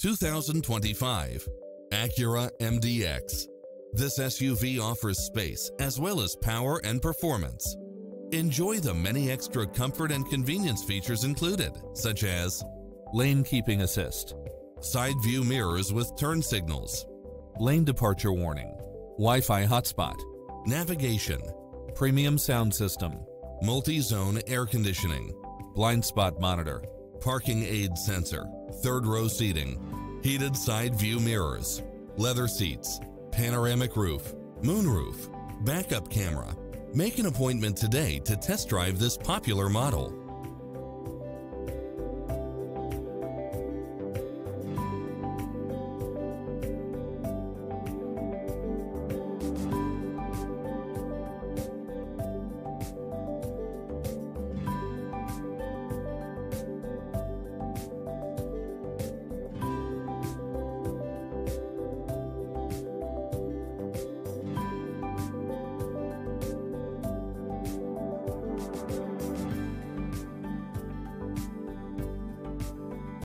2025 Acura MDX. This SUV offers space as well as power and performance. Enjoy the many extra comfort and convenience features included, such as lane keeping assist, side view mirrors with turn signals, lane departure warning, Wi-Fi hotspot, navigation, premium sound system, multi-zone air conditioning, blind spot monitor, parking aid sensor, third row seating, heated side view mirrors, leather seats, panoramic roof, moonroof, backup camera. Make an appointment today to test drive this popular model.